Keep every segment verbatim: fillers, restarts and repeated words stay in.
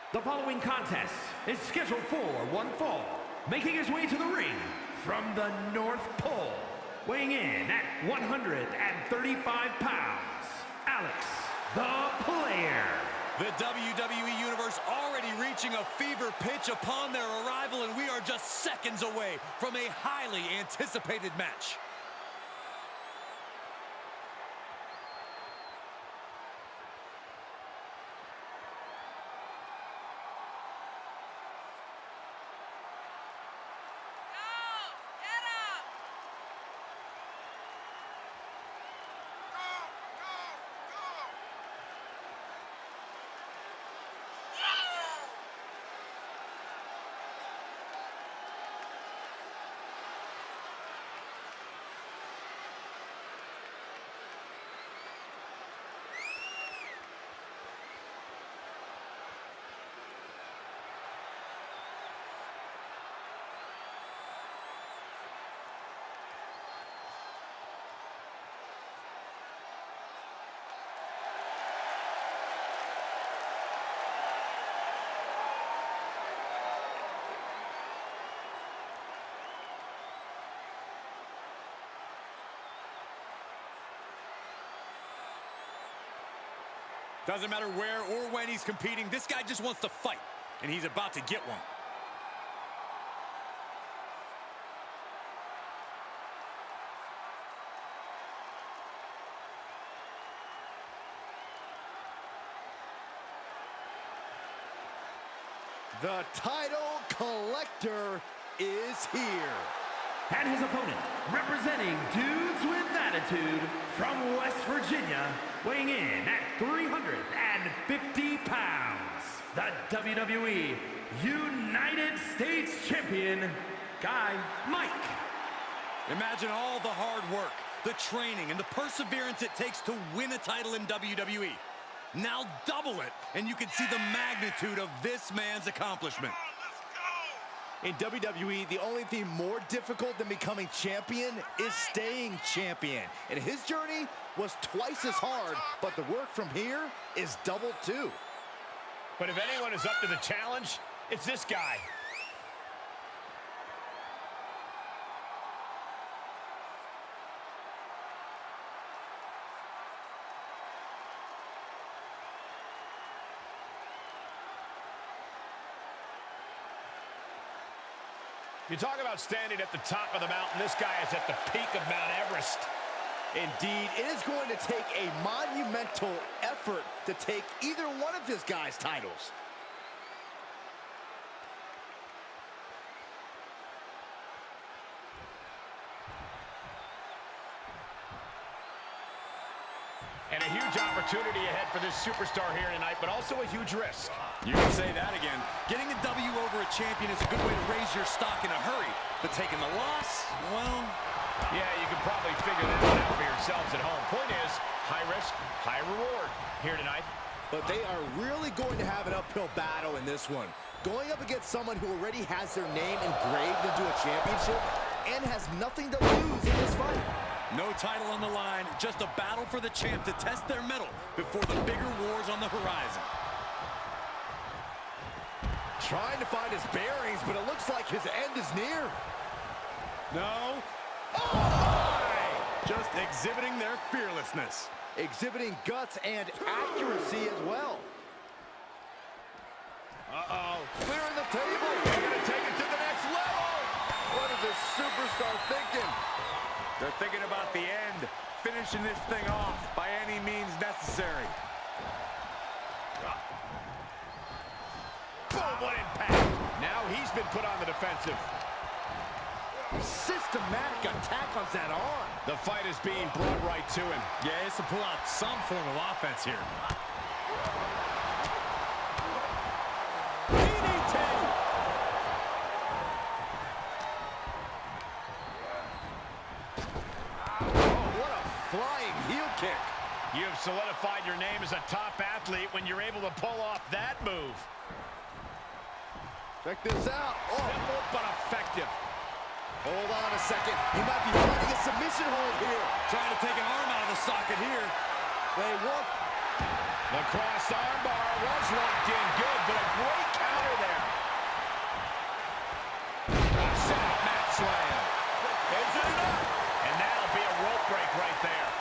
The following contest is scheduled for one fall, making his way to the ring from the North Pole, weighing in at one hundred thirty-five pounds, Alex the Player. The W W E Universe already reaching a fever pitch upon their arrival, and we are just seconds away from a highly anticipated match. Doesn't matter where or when he's competing, this guy just wants to fight, and he's about to get one. The title collector is here. And his opponent, representing Dudes with Attitude from West Virginia, weighing in at three hundred fifty pounds, the W W E United States Champion, Guy Mike. Imagine all the hard work, the training, and the perseverance it takes to win a title in W W E. Now double it, and you can see the magnitude of this man's accomplishment. In W W E, the only thing more difficult than becoming champion is staying champion. And his journey was twice as hard, but the work from here is double too. But if anyone is up to the challenge, it's this guy. You talk about standing at the top of the mountain. This guy is at the peak of Mount Everest. Indeed, it is going to take a monumental effort to take either one of this guy's titles. And a huge opportunity ahead for this superstar here tonight, but also a huge risk. You can say that again. Getting a W over a champion is a good way to raise your stock in a hurry. But taking the loss, well... Yeah, you can probably figure that one out for yourselves at home. Point is, high risk, high reward here tonight. But they are really going to have an uphill battle in this one. Going up against someone who already has their name engraved into a championship and has nothing to lose in this fight. No title on the line, just a battle for the champ to test their mettle before the bigger wars on the horizon. Trying to find his bearings, but it looks like his end is near. No. Oh! Just exhibiting their fearlessness. Exhibiting guts and accuracy as well. Uh-oh. Clearing the table. They're going to take it to the next level. What is this superstar thinking? They're thinking about the end, finishing this thing off by any means necessary. Boom, what impact. Now he's been put on the defensive. Systematic attack on that arm. The fight is being brought right to him. Yeah, he has to pull out some form of offense here. You have solidified your name as a top athlete when you're able to pull off that move. Check this out. Oh. Simple but effective. Hold on a second. He might be finding a submission hold here. Trying to take an arm out of the socket here. They want the cross arm bar. Well is locked in good, but a great counter there. Set up mat slam. Is it enough? And that'll be a rope break right there.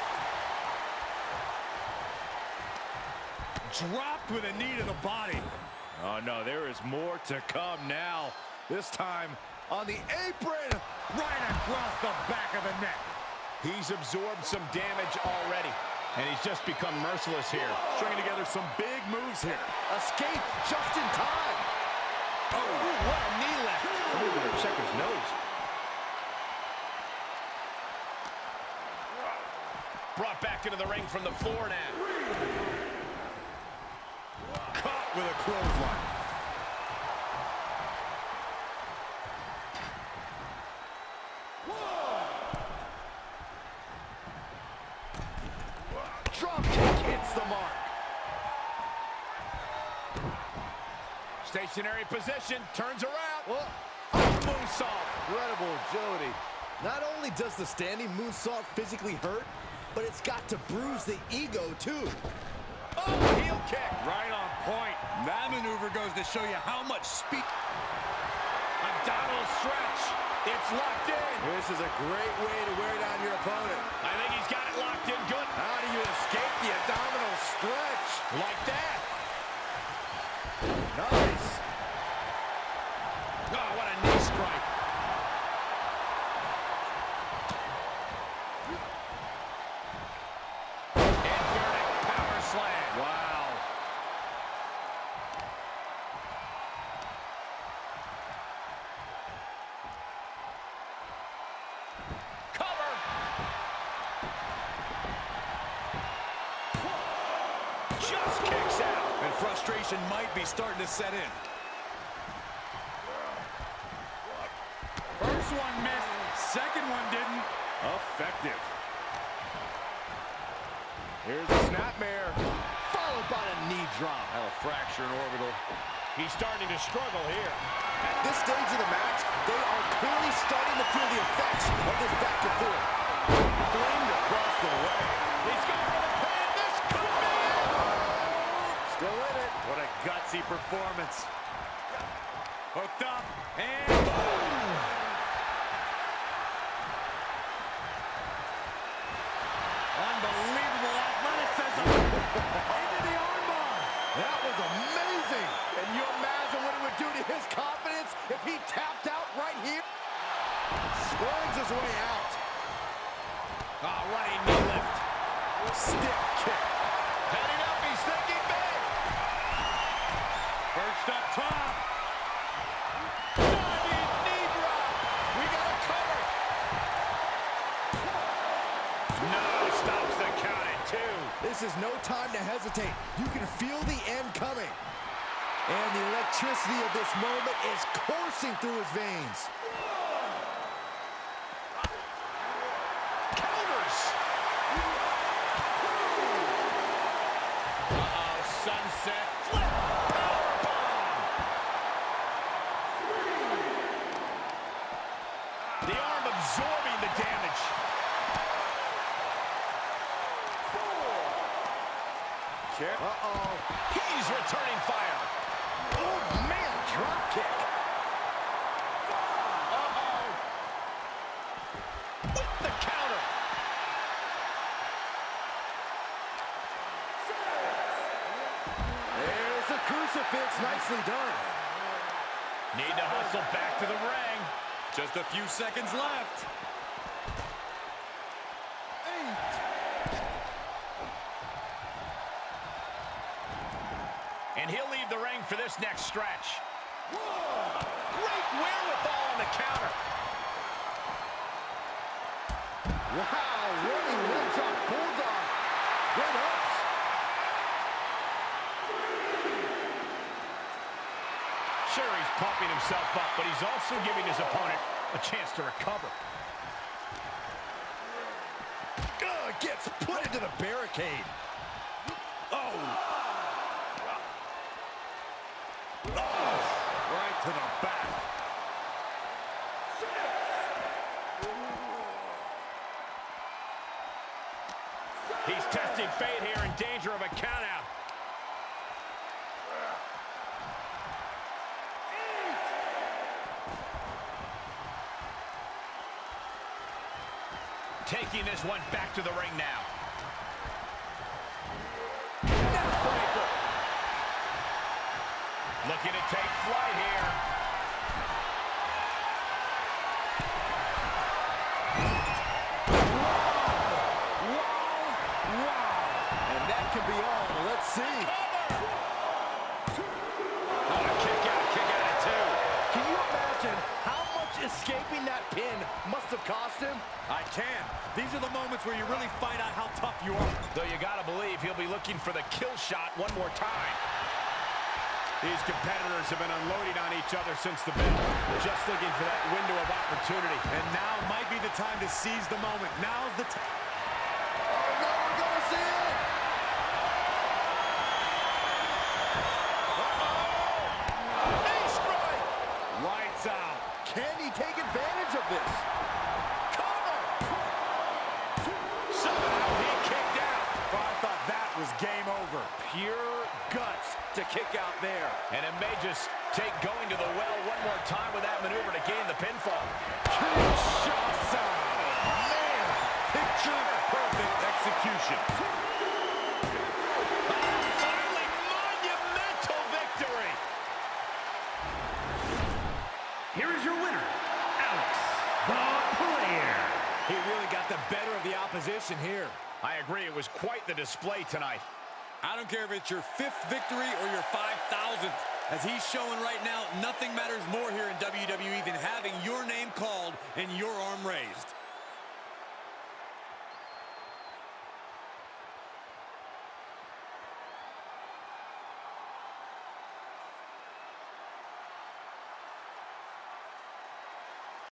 Dropped with a knee to the body. Oh, no, there is more to come now. This time on the apron. Right across the back of the neck. He's absorbed some damage already, and he's just become merciless here. Stringing together some big moves here. Escape just in time. Oh, what a knee lift. Somebody better check his nose. Brought back into the ring from the floor now. Caught with a clothesline. Drop kick hits the mark. Stationary position, turns around. Oh, Moonsault. incredible agility. Not only does the standing moonsault physically hurt, but it's got to bruise the ego too. Oh, heel kick. Right on point. That maneuver goes to show you how much speed. Abdominal stretch. It's locked in. This is a great way to wear down your opponent. I think he's got it locked in good. How do you escape the abdominal stretch? Like that. Nice. Oh, what a knee strike. Inverted power slam. Wow. Cover. Just kicks out. And frustration might be starting to set in. First one missed, second one didn't. Effective. Here's a snapmare, followed by a knee drop. That'll fracture an orbital. He's starting to struggle here. At this stage of the match, they are clearly starting to feel the effects of this back and forth. Flamed across the way. He's going for the pin. This could be it. Still in it. What a gutsy performance. Hooked up, and boom! Unbelievable athleticism. Into the armbar. That was amazing. Can you imagine what it would do to his confidence if he tapped out right here? Squirms his way out. Ah, running knee lift. Stiff kick. Heading up, he's thinking big. Perched up top. Diving knee drop. We got a cover. No, stops the count at two. This is no time to hesitate. You can feel the end coming. And the electricity of this moment is coursing through his veins. Counters. Uh-oh, sunset flip. Powerbomb. The arm absorbing the damage. Uh-oh. He's returning fire. Oh, man, drop kick. Uh-oh. With the counter. There's a crucifix. Nicely done. Need to hustle back to the ring. Just a few seconds left. And he'll leave the ring for this next stretch. Great wherewithal on the counter. Wow, running leg drop bulldog. Good ups. Sure, he's pumping himself up, but he's also giving his opponent a chance to recover. Ugh, gets put into the barricade. Oh! Oh! Right to the back. He's testing fate here, in danger of a countout. taking this one back to the ring now. Neckbreaker. Looking to take flight here. Wow. Wow. Wow. And that can be all. Let's see. Oh, a kick out, kick out at two. Can you imagine how much escaping that pin must have cost him? I can. These are the moments where you really find out how tough you are. Though you gotta believe he'll be looking for the kill shot one more time. These competitors have been unloading on each other since the bell. Just looking for that window of opportunity. And now might be the time to seize the moment. Now's the time. Oh, no, we're going to see it. Uh-oh. Knee strike. Lights out. Can he take advantage of this? Cover. Somehow he kicked out. Oh, I thought that was game over. Pure guts to kick out there. And it may just take going to the well one more time with that maneuver to gain the pinfall. Kinshasa. Man, Picture perfect execution. Finally, monumental victory. Here is your winner, Alex the Player. He really got the better of the opposition here. I agree, it was quite the display tonight. I don't care if it's your fifth victory or your five thousandth. As he's showing right now, nothing matters more here in W W E than having your name called and your arm raised.